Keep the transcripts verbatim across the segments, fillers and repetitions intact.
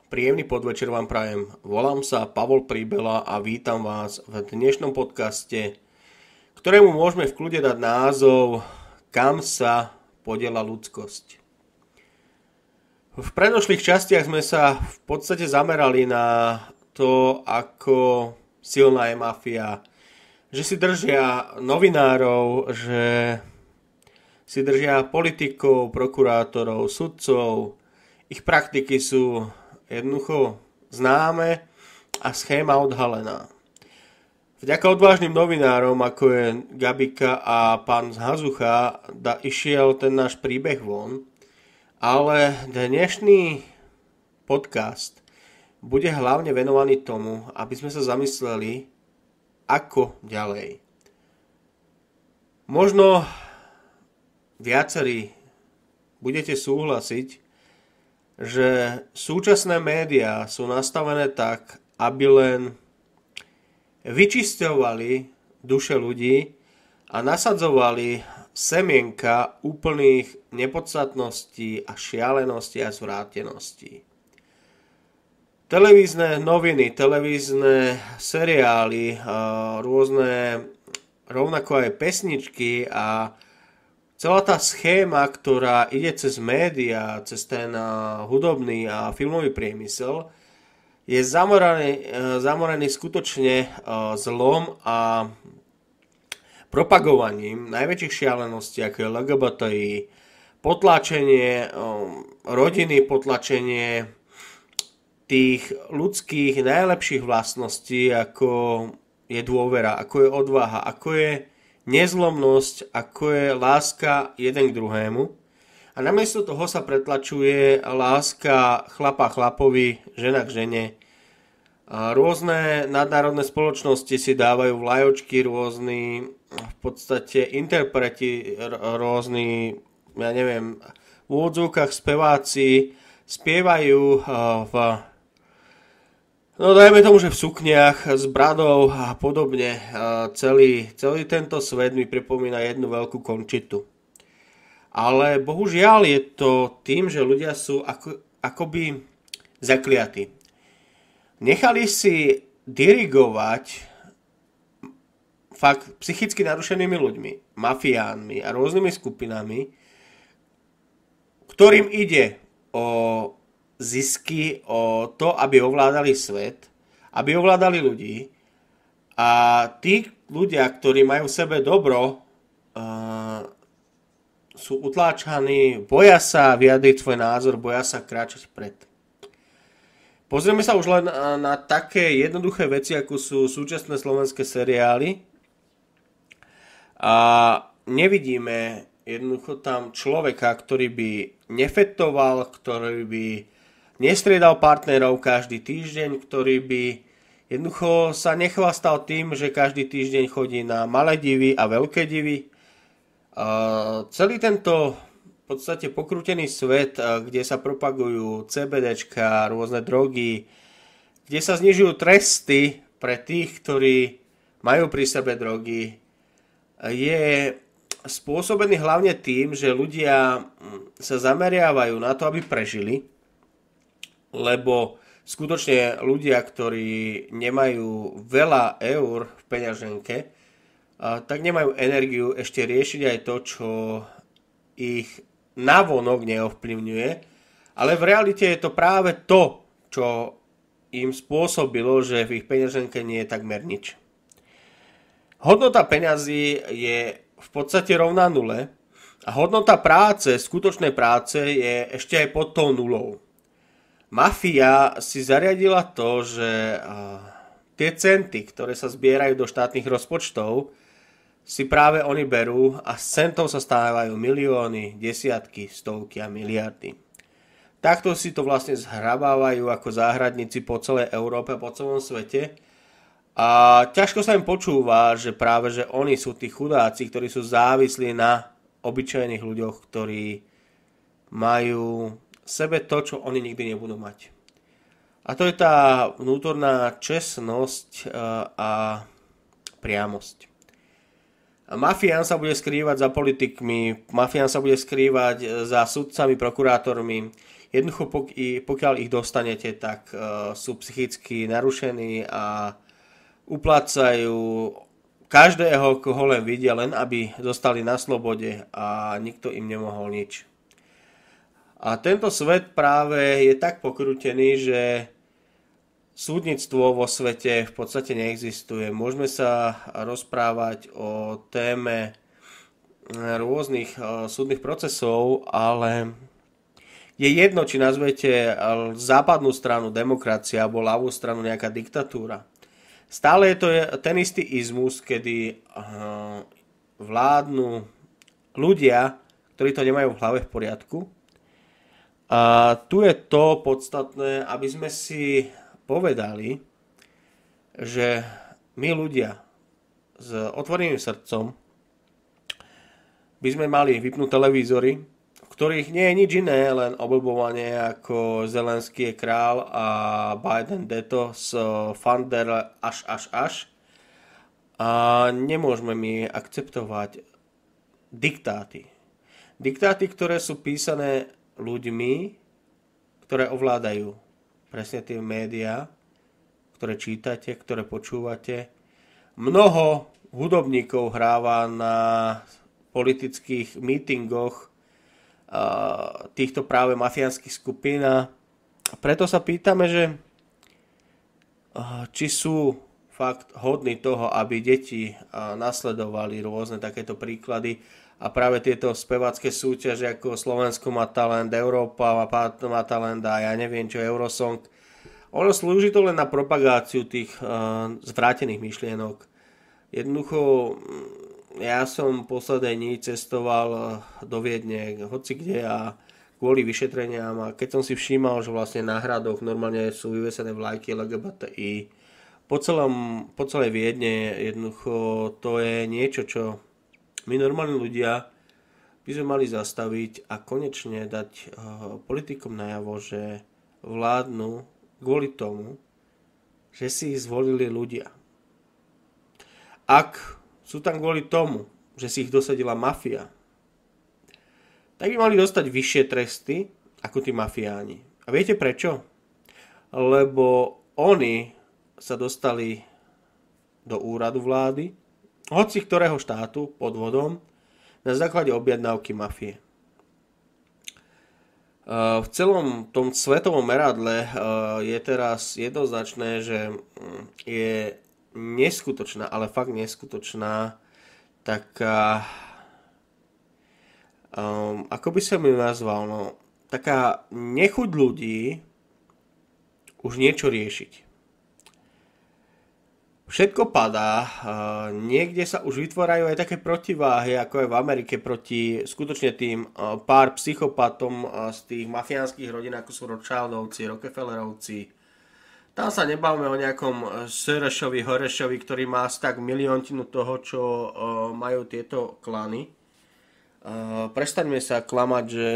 Príjemný podvečer vám prajem. Volám sa Pavol Príbela a vítam vás v dnešnom podcaste, ktorému môžeme v kľude dať názov Kam sa podiela ľudskosť. V predošlých častiach sme sa v podstate zamerali na to, ako silná je mafia, že si držia novinárov, že si držia politikov, prokurátorov, sudcov. Ich praktiky sú jednoducho známe a schéma odhalená. Vďaka odvážnym novinárom, ako je Gabika a pán Hazucha, da išiel ten náš príbeh von, ale dnešný podcast bude hlavne venovaný tomu, aby sme sa zamysleli, ako ďalej. Možno viacerí budete súhlasiť, že súčasné médiá sú nastavené tak, aby len vyčisťovali duše ľudí a nasadzovali semienka úplných nepodstatností a šialeností a zvráteností. Televízne noviny, televízne seriály, rôzne rovnako aj pesničky a celá tá schéma, ktorá ide cez médiá, cez ten hudobný a filmový priemysel, je zamorený, zamorený skutočne zlom a propagovaním najväčších šialeností, ako je el gé bé té í, potlačenie rodiny, potlačenie tých ľudských najlepších vlastností, ako je dôvera, ako je odvaha, ako je nezlomnosť, ako je láska jeden k druhému. A namiesto toho sa pretlačuje láska chlapa chlapovi, žena k žene. A rôzne nadnárodné spoločnosti si dávajú vlajočky, rôzni v podstate interpreti, rôzni, ja neviem, v úvodzovkách speváci spievajú v No dajme tomu, že v sukniach s bradou a podobne. Celý, celý tento svet mi pripomína jednu veľkú končitu. Ale bohužiaľ je to tým, že ľudia sú ako, akoby zakliatí. Nechali si dirigovať fakt psychicky narušenými ľuďmi, mafiánmi a rôznymi skupinami, ktorým ide o zisky, o to, aby ovládali svet, aby ovládali ľudí. A tí ľudia, ktorí majú v sebe dobro, uh, sú utláčaní, boja sa vyjadriť svoj názor, boja sa kráčať vpred. Pozrieme sa už len na, na také jednoduché veci, ako sú súčasné slovenské seriály. A nevidíme jednoducho tam človeka, ktorý by nefetoval, ktorý by nestriedal partnerov každý týždeň, ktorý by jednoducho sa nechvastal tým, že každý týždeň chodí na malé divy a veľké divy. Uh, celý tento v podstate pokrútený svet, uh, kde sa propagujú CBDčka, rôzne drogy, kde sa znižujú tresty pre tých, ktorí majú pri sebe drogy, uh, je spôsobený hlavne tým, že ľudia sa zameriavajú na to, aby prežili, lebo skutočne ľudia, ktorí nemajú veľa eur v peňaženke, tak nemajú energiu ešte riešiť aj to, čo ich navonok neovplyvňuje, ale v realite je to práve to, čo im spôsobilo, že v ich peňaženke nie je takmer nič. Hodnota peňazí je v podstate rovná nule a hodnota práce, skutočnej práce je ešte aj pod tou nulou. Mafia si zariadila to, že tie centy, ktoré sa zbierajú do štátnych rozpočtov, si práve oni berú a z centov sa stávajú milióny, desiatky, stovky a miliardy. Takto si to vlastne zhrabávajú ako záhradníci po celej Európe, po celom svete. A ťažko sa im počúva, že práve že oni sú tí chudáci, ktorí sú závislí na obyčajných ľuďoch, ktorí majú sebe to, čo oni nikdy nebudú mať. A to je tá vnútorná čestnosť a priamosť. Mafián sa bude skrývať za politikmi, mafián sa bude skrývať za sudcami, prokurátormi. Jednoducho pokiaľ ich dostanete, tak sú psychicky narušení a uplácajú každého, koho len vidia, len aby zostali na slobode a nikto im nemohol nič. A tento svet práve je tak pokrútený, že súdnictvo vo svete v podstate neexistuje. Môžeme sa rozprávať o téme rôznych súdnych procesov, ale je jedno, či nazvete západnú stranu demokracia alebo ľavú stranu nejaká diktatúra. Stále je to ten istý izmus, kedy vládnu ľudia, ktorí to nemajú v hlave v poriadku. A tu je to podstatné, aby sme si povedali, že my ľudia s otvoreným srdcom by sme mali vypnúť televízory, v ktorých nie je nič iné, len obľubovanie ako Zelenský je král a Biden deto z Fander až až až. A nemôžeme my akceptovať diktáty. Diktáty, ktoré sú písané ľuďmi, ktoré ovládajú presne tie médiá, ktoré čítate, ktoré počúvate. Mnoho hudobníkov hráva na politických mítingoch týchto práve mafiánskych skupín a preto sa pýtame, že či sú fakt hodní toho, aby deti nasledovali rôzne takéto príklady. A práve tieto spevácké súťaže ako Slovensko má talent, Európa má talent a ja neviem čo, Eurosong. Ono slúži to len na propagáciu tých uh, zvrátených myšlienok. Jednoducho, ja som posledné dní cestoval do Viedne, hoci kde a kvôli vyšetreniam a keď som si všímal, že vlastne na hradoch normálne sú vyvesené vlajky el gé bé té í, po, celom, po celej Viedne jednoducho to je niečo, čo my normálni ľudia by sme mali zastaviť a konečne dať uh, politikom najavo, že vládnu kvôli tomu, že si ich zvolili ľudia. Ak sú tam kvôli tomu, že si ich dosadila mafia, tak by mali dostať vyššie tresty ako tí mafiáni. A viete prečo? Lebo oni sa dostali do úradu vlády, hoci ktorého štátu podvodom na základe objednávky mafie. V celom tom svetovom meradle je teraz jednoznačné, že je neskutočná, ale fakt neskutočná taká, um, ako by som ju nazval, no, taká nechuť ľudí už niečo riešiť. Všetko padá, niekde sa už vytvárajú aj také protiváhy, ako je v Amerike proti skutočne tým pár psychopatom z tých mafiánskych rodín, ako sú Rothschildovci, Rockefellerovci. Tam sa nebavíme o nejakom Soroshovi, Horešovi, ktorý má asi tak miliontinu toho, čo majú tieto klany. Prestaňme sa klamať, že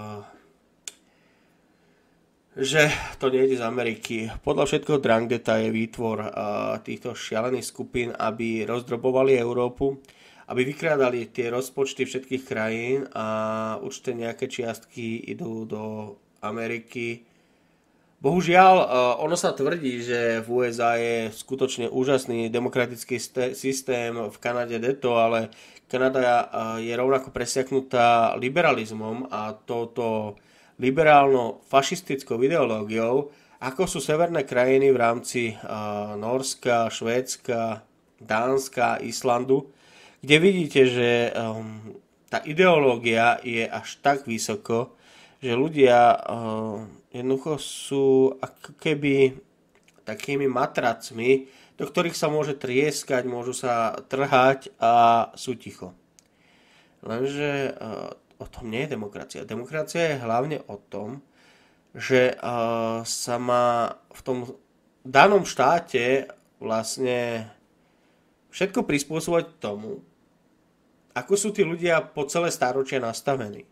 že to nejde z Ameriky. Podľa všetkého Drangheta je výtvor uh, týchto šialených skupín, aby rozdrobovali Európu, aby vykrádali tie rozpočty všetkých krajín a určite nejaké čiastky idú do Ameriky. Bohužiaľ, uh, ono sa tvrdí, že v ú es á je skutočne úžasný demokratický st- systém, v Kanade deto, ale Kanada uh, je rovnako presiaknutá liberalizmom a touto liberálno-fašistickou ideológiou, ako sú severné krajiny v rámci uh, Nórska, Švédska, Dánska, Islandu, kde vidíte, že um, tá ideológia je až tak vysoko, že ľudia uh, jednoducho sú ako keby takými matracmi, do ktorých sa môže trieskať, môžu sa trhať a sú ticho. Lenže uh, o tom nie je demokracia. Demokracia je hlavne o tom, že uh, sa má v tom danom štáte vlastne všetko prispôsobovať tomu, ako sú tí ľudia po celé stáročia nastavení.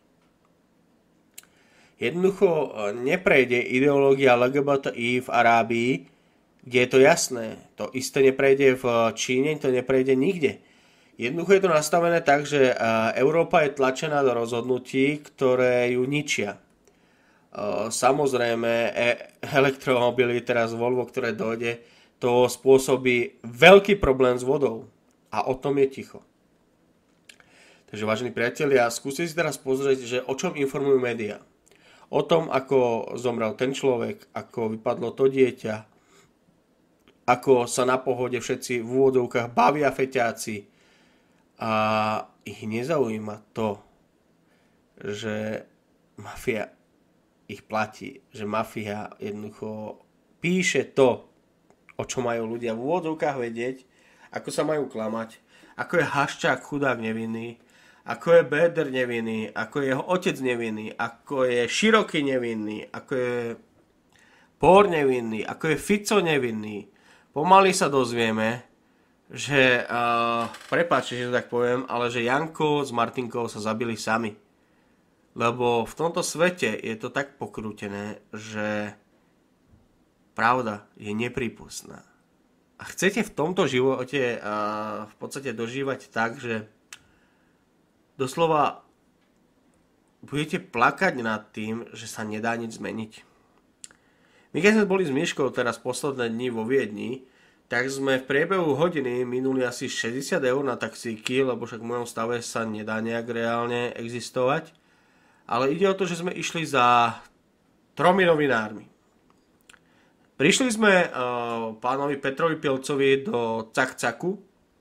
Jednoducho neprejde ideológia el gé bé té í v Arábii, kde je to jasné. To isté neprejde v Číne, to neprejde nikde. Jednoducho je to nastavené tak, že Európa je tlačená do rozhodnutí, ktoré ju ničia. Samozrejme, e- elektromobily, teraz Volvo, ktoré dojde, to spôsobí veľký problém s vodou. A o tom je ticho. Takže, vážení priatelia, skúste si teraz pozrieť, že o čom informujú médiá. O tom, ako zomrel ten človek, ako vypadlo to dieťa, ako sa na pohode všetci v úvodovkách bavia feťáci. A ich nezaujíma to, že mafia ich platí, že mafia jednoducho píše to, o čo majú ľudia v úvodzovkách vedieť, ako sa majú klamať, ako je Haščák chudák nevinný, ako je Béder nevinný, ako je jeho otec nevinný, ako je Široký nevinný, ako je Pór nevinný, ako je Fico nevinný. Pomaly sa dozvieme, že, uh, prepáčte, že to tak poviem, ale že Janko s Martinkou sa zabili sami. Lebo v tomto svete je to tak pokrútené, že pravda je neprípustná. A chcete v tomto živote uh, v podstate dožívať tak, že doslova budete plakať nad tým, že sa nedá nič zmeniť. My keď sme boli s Myškou teraz posledné dni vo Viedni, tak sme v priebehu hodiny minuli asi šesťdesiat eur na taxíky, lebo však v mojom stave sa nedá nejak reálne existovať. Ale ide o to, že sme išli za tromi novinármi. Prišli sme uh, pánovi Petrovi Pilcovi do Cak-Caku.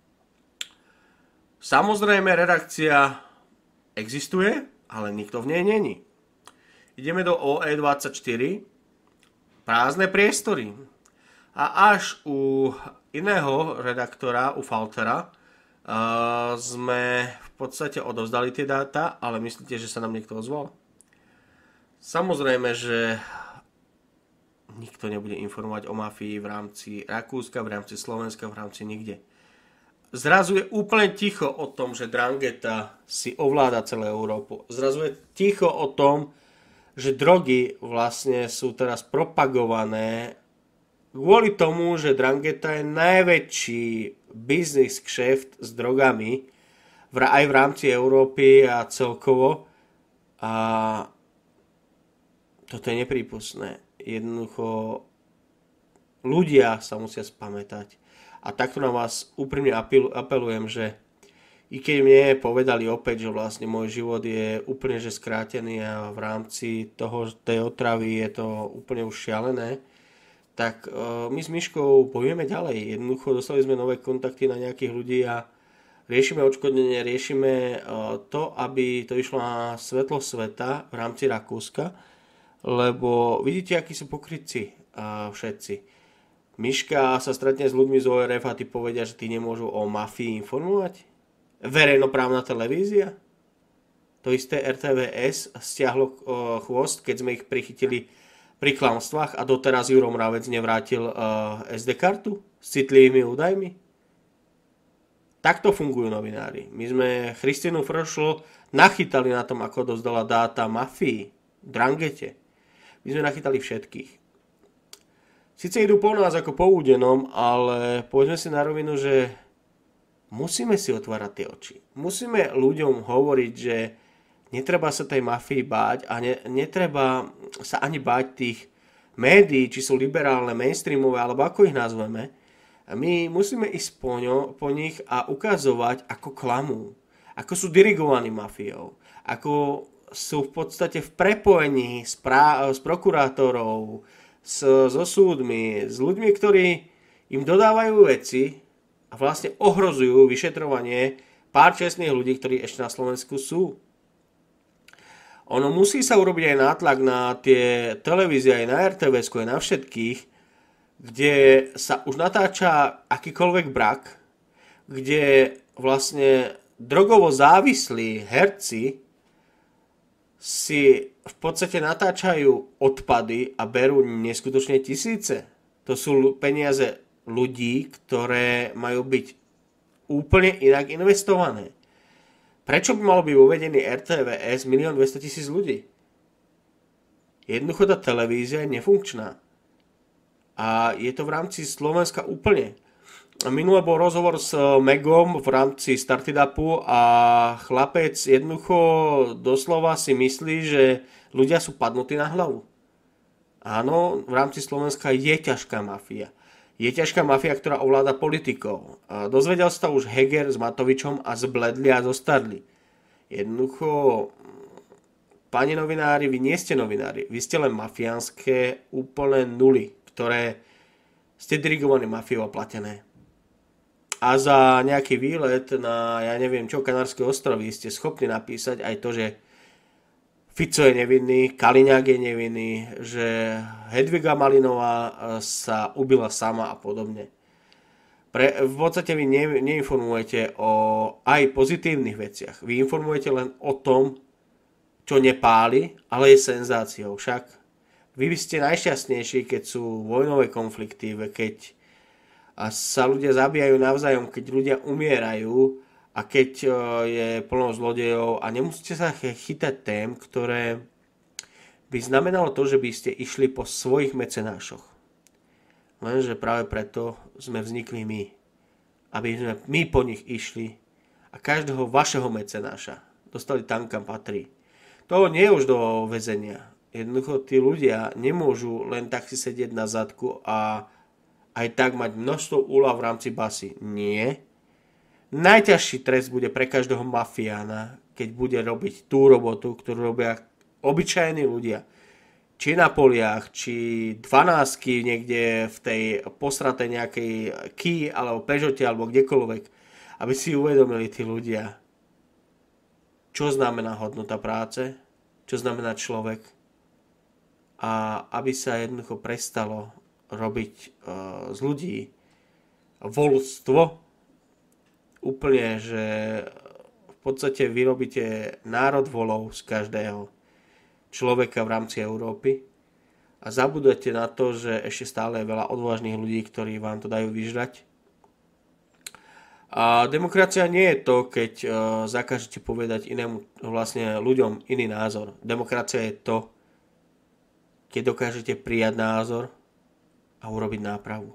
Samozrejme, redakcia existuje, ale nikto v nej není. Ideme do ó é dvadsaťštyri, prázdne priestory. A až u iného redaktora, u Faltera, uh, sme v podstate odovzdali tie dáta, ale myslíte, že sa nám niekto ozval? Samozrejme, že nikto nebude informovať o mafii v rámci Rakúska, v rámci Slovenska, v rámci nikde. Zrazu je úplne ticho o tom, že Drangheta si ovláda celú Európu. Zrazu je ticho o tom, že drogy vlastne sú teraz propagované kvôli tomu, že Drangheta je najväčší biznis kšeft s drogami aj v rámci Európy a celkovo. A toto je neprípustné. Jednoducho ľudia sa musia spamätať. A takto na vás úprimne apelujem, že i keď mne povedali opäť, že vlastne môj život je úplne že skrátený a v rámci toho, tej otravy je to úplne už šialené, tak uh, my s Myškou povieme ďalej. Jednoducho dostali sme nové kontakty na nejakých ľudí a riešime odškodnenie, riešime uh, to, aby to išlo na svetlo sveta v rámci Rakúska, lebo vidíte, akí sú pokrytci uh, všetci. Myška sa stretne s ľuďmi z ó er ef a ty povedia, že ty nemôžu o mafii informovať? Verejnoprávna televízia? To isté er té vé es stiahlo uh, chvost, keď sme ich prichytili pri klamstvách a doteraz Juro Mravec nevrátil uh, es dé kartu s citlivými údajmi? Takto fungujú novinári. My sme Christinu Fršl nachytali na tom, ako dozdala dáta mafii, Dranghete. My sme nachytali všetkých. Sice idú po nás ako po údenom, ale povedzme si na rovinu, že musíme si otvárať tie oči. Musíme ľuďom hovoriť, že netreba sa tej mafii báť a ne, netreba sa ani báť tých médií, či sú liberálne, mainstreamové, alebo ako ich nazveme. A my musíme ísť po, ňo, po nich a ukazovať, ako klamú, ako sú dirigovaní mafiou, ako sú v podstate v prepojení s, prá- s prokurátorov, s, so súdmi, s ľuďmi, ktorí im dodávajú veci a vlastne ohrozujú vyšetrovanie pár čestných ľudí, ktorí ešte na Slovensku sú. Ono musí sa urobiť aj nátlak na tie televízie, aj na er té vé esku, aj na všetkých, kde sa už natáča akýkoľvek brak, kde vlastne drogovo závislí herci si v podstate natáčajú odpady a berú neskutočne tisíce. To sú peniaze ľudí, ktoré majú byť úplne inak investované. Prečo by malo byť uvedený er té vé es milión dvestotisíc ľudí? Jednoducho tá televízia je nefunkčná. A je to v rámci Slovenska úplne. Minule bol rozhovor s Megom v rámci Startupu a chlapec jednoducho doslova si myslí, že Ľudia sú padnutí na hlavu. Áno, v rámci Slovenska je ťažká mafia. Je ťažká mafia, ktorá ovláda politikov. Dozvedel sa už Heger s Matovičom a zbledli a zostarli. Jednoducho, páni novinári, vy nie ste novinári. Vy ste len mafiánske úplné nuly, ktoré ste dirigovaní mafiou a platené. A za nejaký výlet na, ja neviem čo, Kanárske ostrovy ste schopní napísať aj to, že Fico je nevinný, Kaliňák je nevinný, že Hedviga Malinová sa ubila sama a podobne. Pre, v podstate vy ne, neinformujete o aj pozitívnych veciach. Vy informujete len o tom, čo nepáli, ale je senzáciou. Však vy by ste najšťastnejší, keď sú vojnové konflikty, keď sa ľudia zabíjajú navzájom, keď ľudia umierajú, a keď je plno zlodejov a nemusíte sa chytať tém, ktoré by znamenalo to, že by ste išli po svojich mecenášoch. Lenže práve preto sme vznikli my. Aby sme my po nich išli a každého vašeho mecenáša dostali tam, kam patrí. To nie je už do väzenia. Jednoducho tí ľudia nemôžu len tak si sedieť na zadku a aj tak mať množstvo úľav v rámci basy. Nie. Najťažší trest bude pre každého mafiána, keď bude robiť tú robotu, ktorú robia obyčajní ľudia. Či na poliach, či dvanástky niekde v tej posratej nejakej Kia, alebo Peugeote, alebo kdekoľvek. Aby si uvedomili tí ľudia, čo znamená hodnota práce, čo znamená človek. A aby sa jednoducho prestalo robiť uh, z ľudí voľstvo, úplne, že v podstate vyrobíte národ volov z každého človeka v rámci Európy a zabudujete na to, že ešte stále je veľa odvážnych ľudí, ktorí vám to dajú vyžrať. A demokracia nie je to, keď uh, zakážete povedať inému, vlastne ľuďom iný názor. Demokracia je to, keď dokážete prijať názor a urobiť nápravu.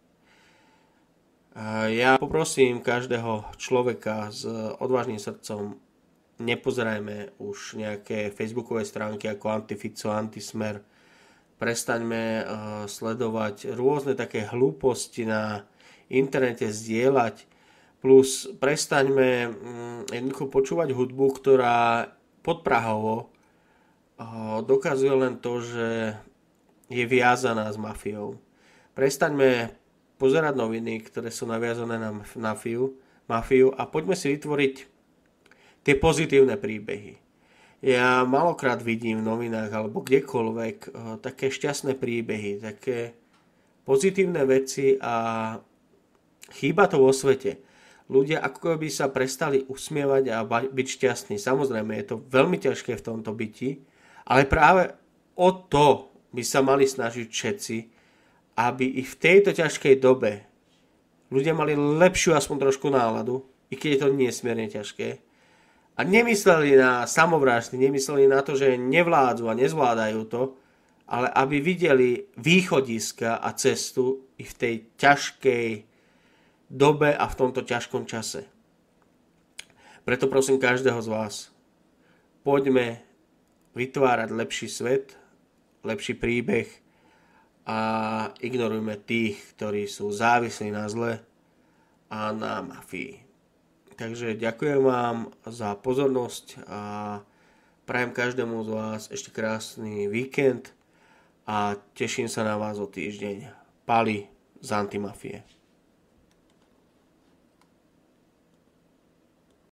Ja poprosím každého človeka s odvážnym srdcom, nepozerajme už nejaké facebookové stránky ako Antifico, Antismer. Prestaňme uh, sledovať rôzne také hlúposti na internete, zdieľať. Plus prestaňme um, jednoducho počúvať hudbu, ktorá podprahovo uh, dokazuje len to, že je viazaná s mafiou. Prestaňme pozerať noviny, ktoré sú naviazané na mafiu, mafiu a poďme si vytvoriť tie pozitívne príbehy. Ja malokrát vidím v novinách alebo kdekoľvek uh, také šťastné príbehy, také pozitívne veci a chýba to vo svete. Ľudia ako by sa prestali usmievať a byť šťastní. Samozrejme, je to veľmi ťažké v tomto byti, ale práve o to by sa mali snažiť všetci, aby i v tejto ťažkej dobe ľudia mali lepšiu aspoň trošku náladu, i keď je to nesmierne ťažké. A nemysleli na samovraždy, nemysleli na to, že nevládzu a nezvládajú to, ale aby videli východiska a cestu i v tej ťažkej dobe a v tomto ťažkom čase. Preto prosím každého z vás, poďme vytvárať lepší svet, lepší príbeh, a ignorujme tých, ktorí sú závislí na zle a na mafii. Takže ďakujem vám za pozornosť a prajem každému z vás ešte krásny víkend a teším sa na vás o týždeň. Pali z Antimafie.